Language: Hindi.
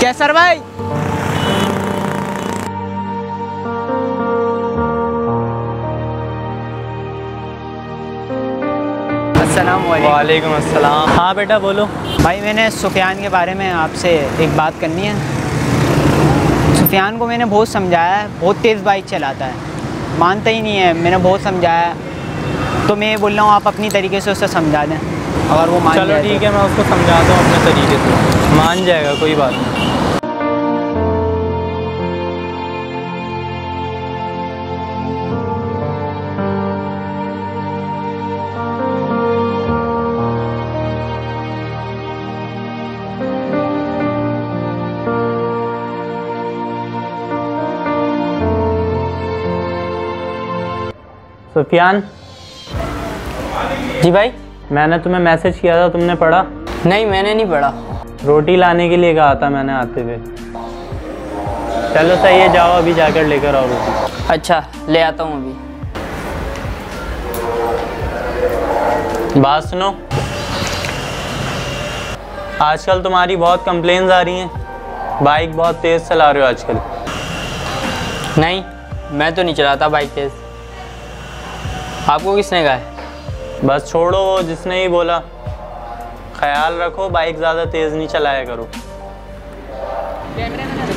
कैसर भाई, वालेकुम अस्सलाम। हाँ बेटा बोलो। भाई मैंने सुफियान के बारे में आपसे एक बात करनी है। सुफियान को मैंने बहुत समझाया है, बहुत तेज़ बाइक चलाता है, मानता ही नहीं है। मैंने बहुत समझाया, तो मैं ये बोल रहा हूँ आप अपनी तरीके से उसे समझा दें, अगर वो मान चलो ठीक है, मैं उसको समझाता हूँ अपने तरीके से, मान जाएगा, कोई बात नहीं। सुफियान। जी भाई। मैंने तुम्हें मैसेज किया था, तुमने पढ़ा? नहीं मैंने नहीं पढ़ा। रोटी लाने के लिए कहा था मैंने आते हुए। चलो सही है, जाओ अभी जाकर लेकर आओ रोटी। अच्छा ले आता हूँ अभी। बात सुनो, आजकल तुम्हारी बहुत कंप्लेन्स आ रही हैं, बाइक बहुत तेज़ चला रहे हो आजकल। नहीं मैं तो नहीं चलाता बाइक तेज़। आपको किसने कहा है? बस छोड़ो वो जिसने ही बोला, ख्याल रखो बाइक ज़्यादा तेज़ नहीं चलाया करो।